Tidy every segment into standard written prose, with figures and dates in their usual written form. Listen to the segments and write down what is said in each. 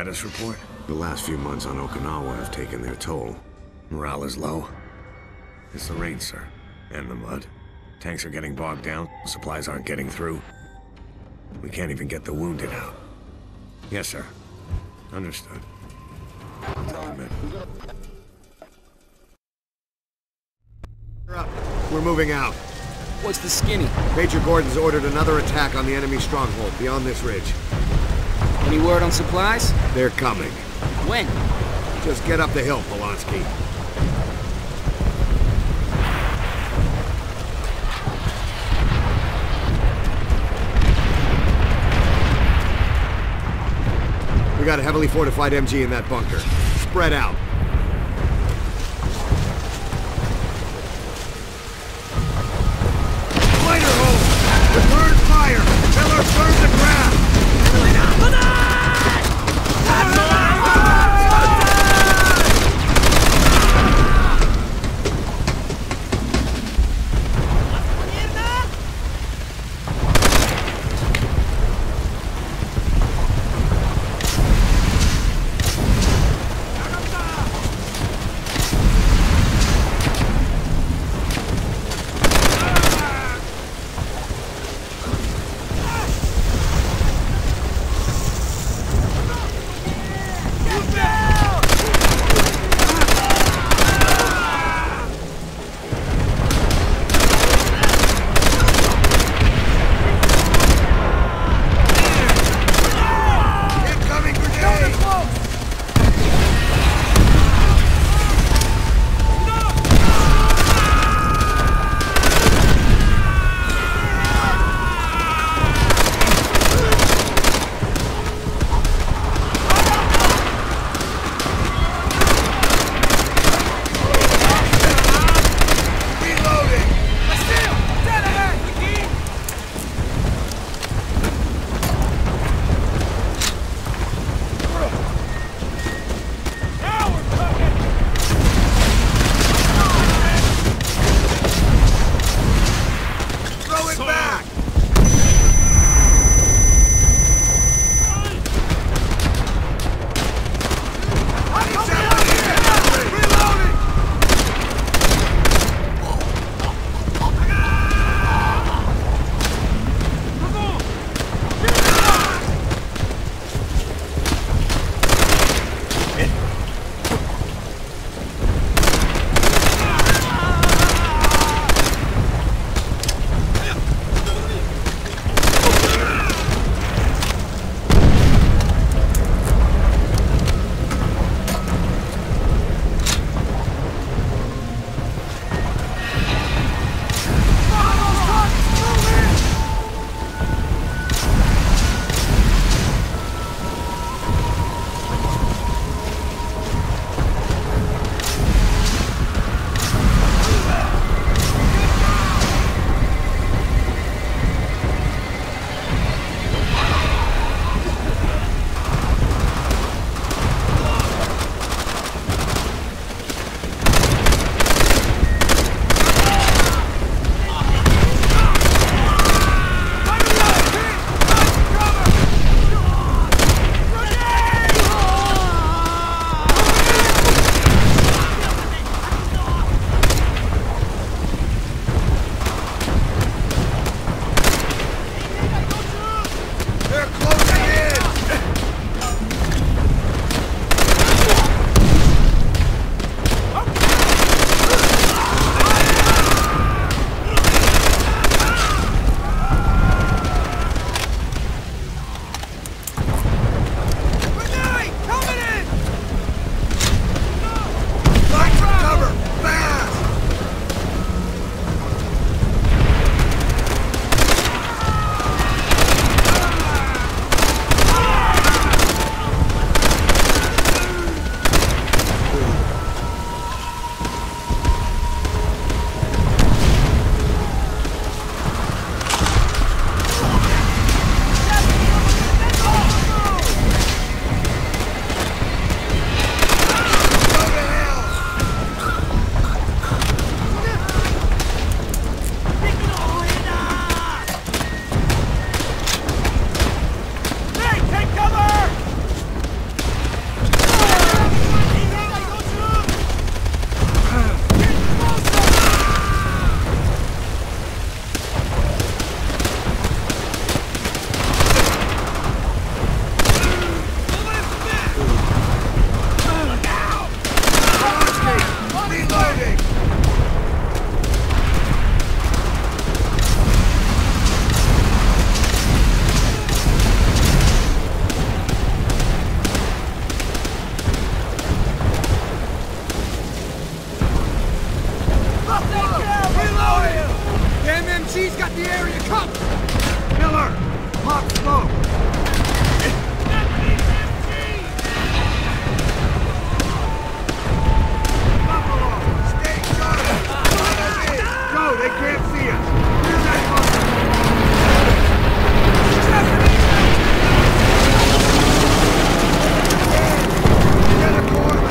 status report? The last few months on Okinawa have taken their toll. Morale is low. It's the rain, sir. And the mud. Tanks are getting bogged down. Supplies aren't getting through. We can't even get the wounded out. Yes, sir. Understood. I'll tell him in. We're moving out. What's the skinny? Major Gordon's ordered another attack on the enemy stronghold beyond this ridge. Any word on supplies? They're coming. When? Just get up the hill, Polanski. We got a heavily fortified MG in that bunker. Spread out. Fighter hole! Return fire! Tell her burn the ground! MG's got the area covered! Miller! Pop smoke! Stay sharp! Go, they can't see us! Clear that bunker! Get a corner!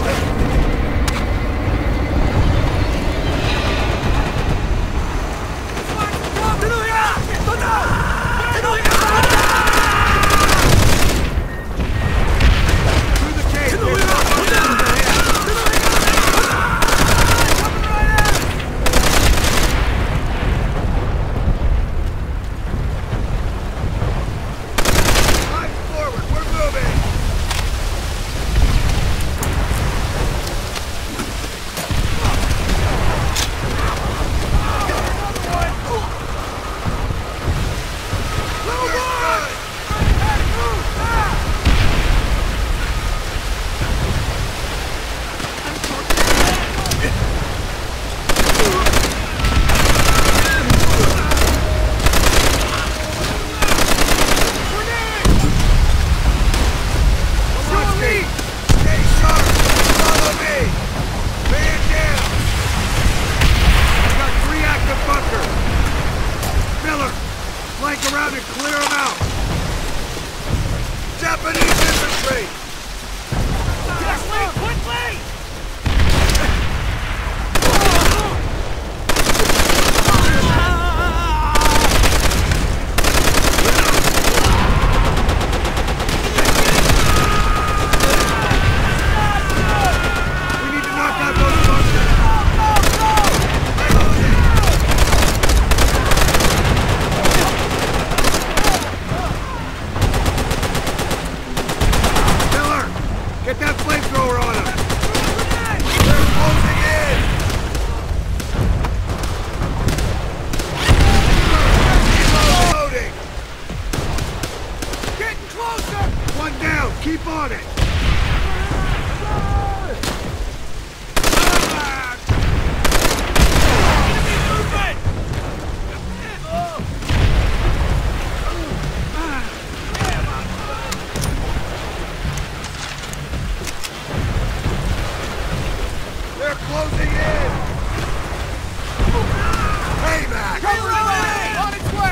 Get that flamethrower on him! They're closing in! Reloading! Getting closer! One down, keep on it! Closing in! Payback! Cover it! On its way!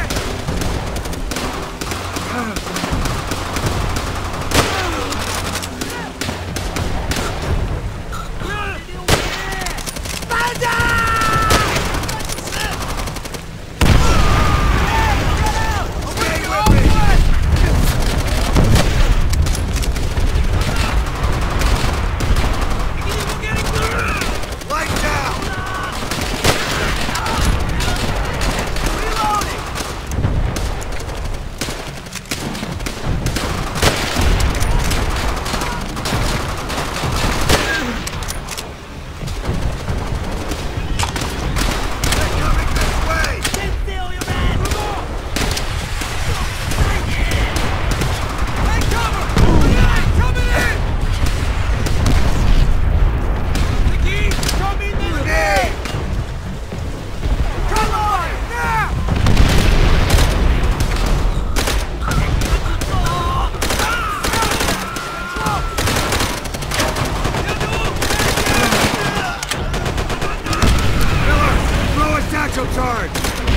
Charge!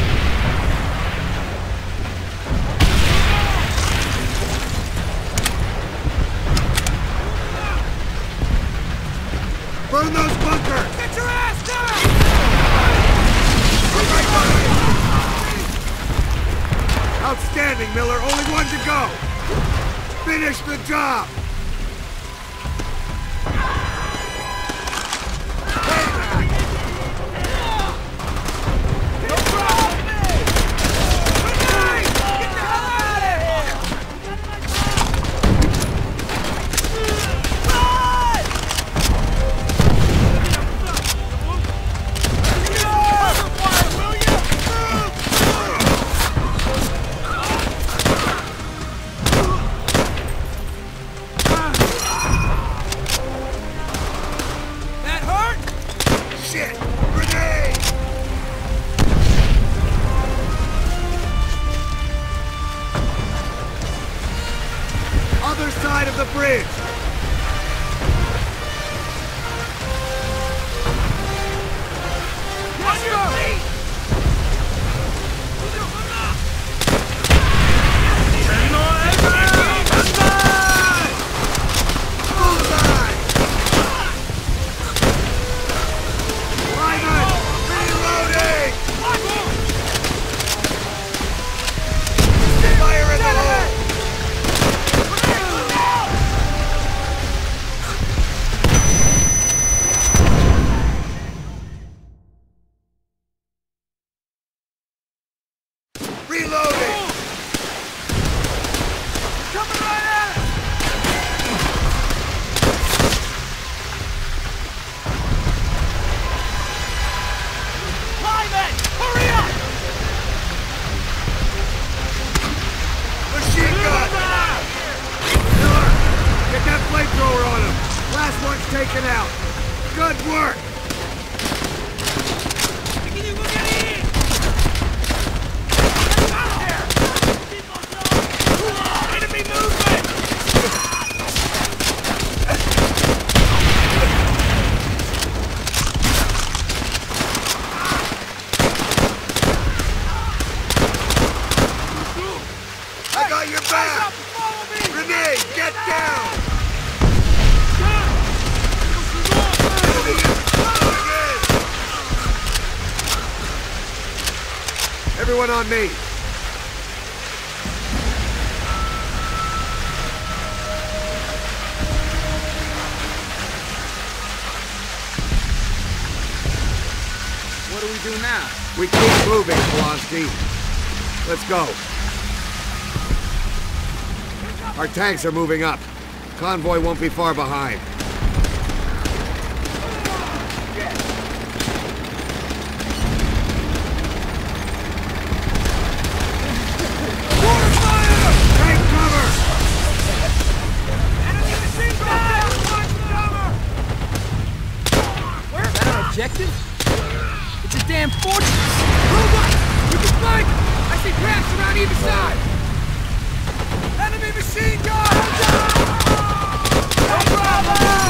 Burn those bunkers! Get your ass down! Outstanding, Miller. Only one to go. Finish the job! Last one's taken out. Good work. Enemy movement! I got your back! Grenade, get down! Everyone on me! What do we do now? We keep moving, Blonsky. Let's go. Our tanks are moving up. Convoy won't be far behind. Water fire! Take cover! Enemy machine gun! Watch cover! Is that our objective? It's a damn fortress! Move up! We can flank! I see cracks around either side! Enemy machine gun! No problem!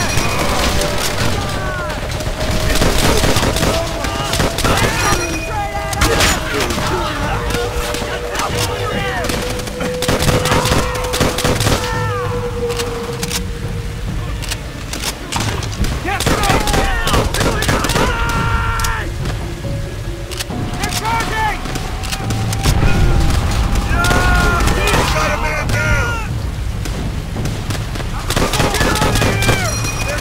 Got a man down!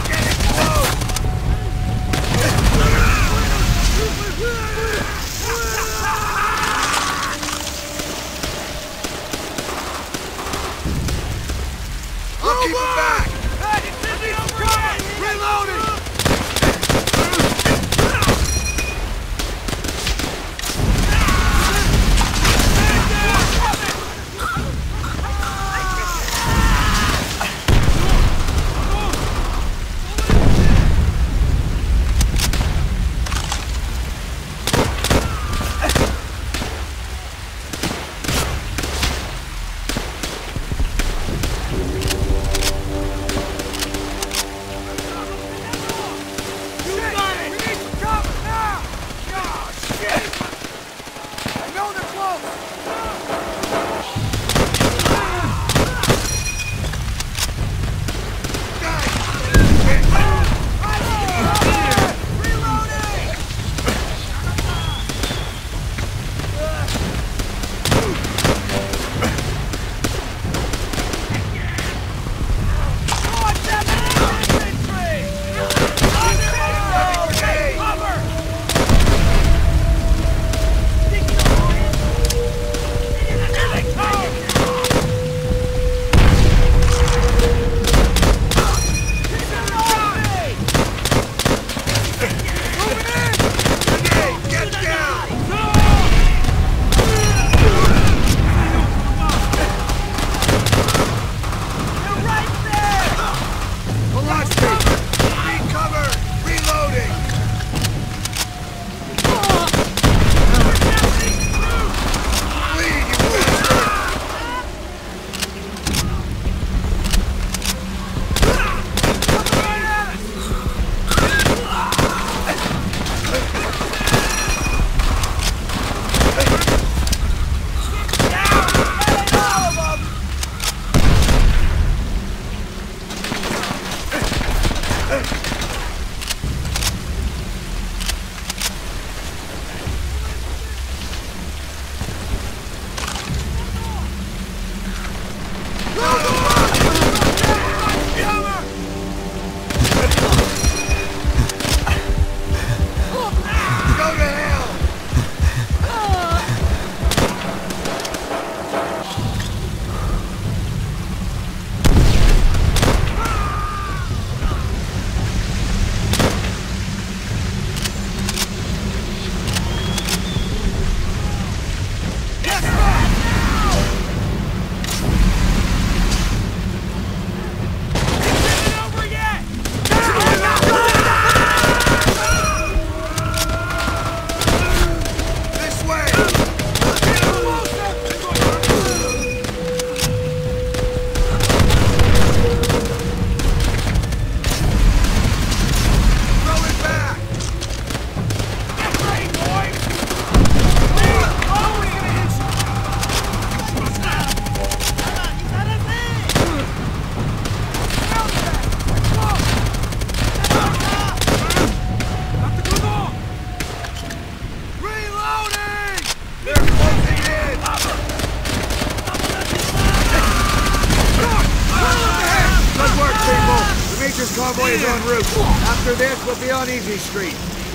First convoy is en route. After this, we'll be on Easy Street.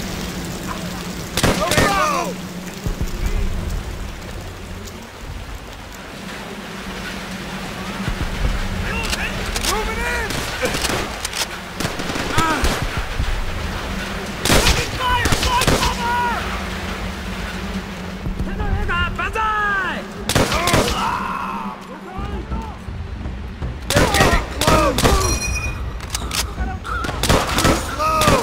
No problem! Moving in! Taking fire! Fly cover! Banzai! They're getting close! Slow!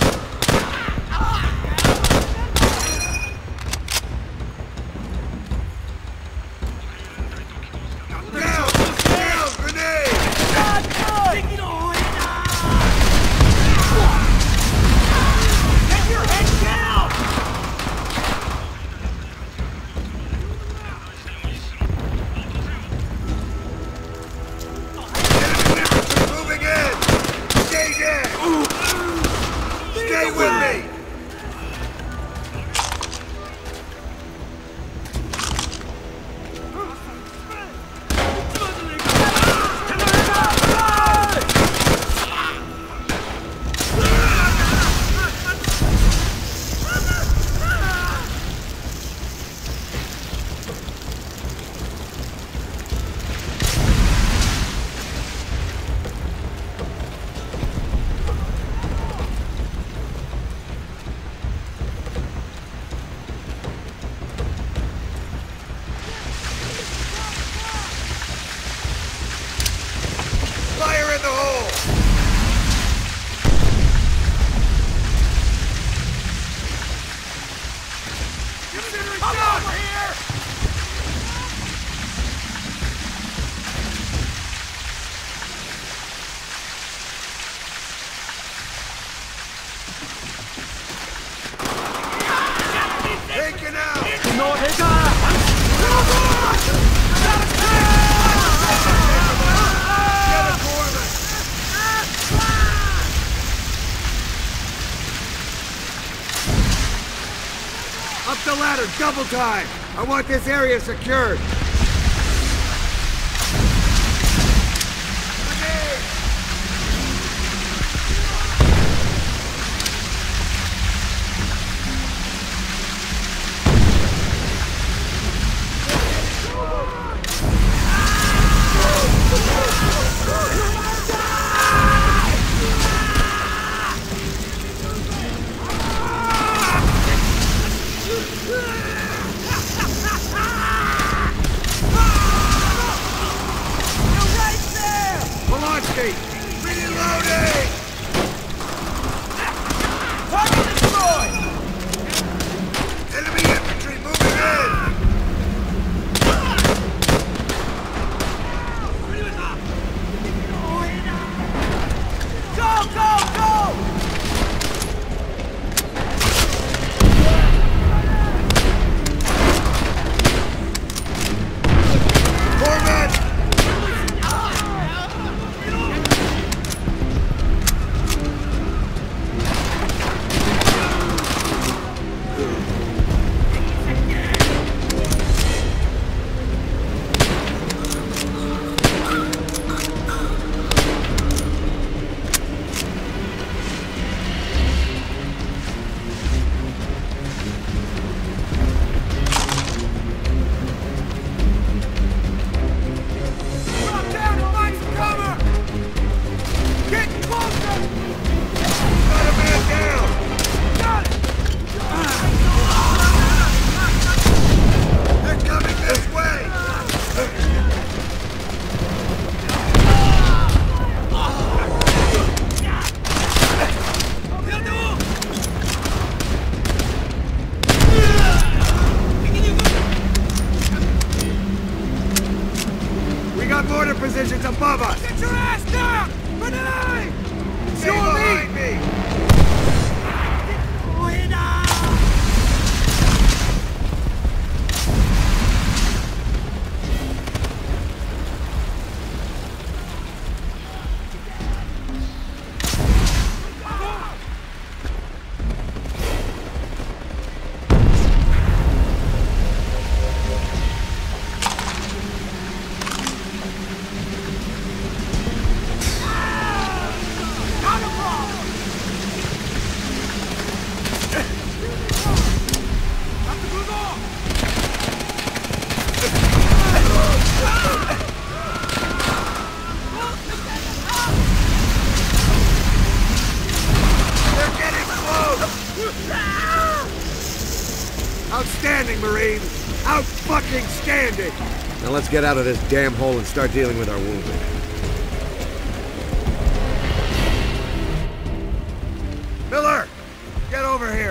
Down! Down! Grenade! Get your head down! Enemy infantry moving in! Stay there! Stay with me! Fire in the hole! I'm over here! Taken out! Get a corner! Up the ladder, double time! I want this area secured! Grenade! Velocity! Reloading! Target destroyed! Enemy infantry moving in! Go, go, go! Corvette! Drop down and find some cover! Get closer! Got a man down! Got it! They're coming this way! We got mortar positions above us! Get your ass down! Grenade! Stay behind me! Outstanding, Marine! Out-fucking-standing! Now let's get out of this damn hole and start dealing with our wounded. Miller! Get over here!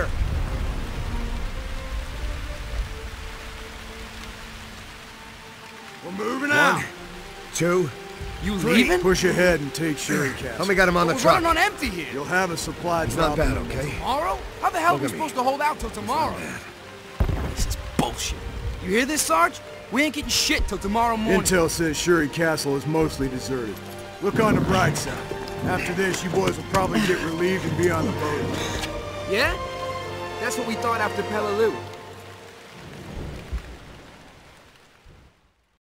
We're moving out! 1, 2, You 3. leaving? Push ahead and take Sherry Castle. Help me get him on the We're truck. running on empty here. You'll have a supply It's drop. not bad, okay? Tomorrow? How the hell are Look we at me. supposed to hold out till tomorrow? This is bullshit. You hear this, Sarge? We ain't getting shit till tomorrow morning. Intel says Sherry Castle is mostly deserted. Look on the bright side. After this, you boys will probably get relieved and be on the boat. Yeah? That's what we thought after Peleliu.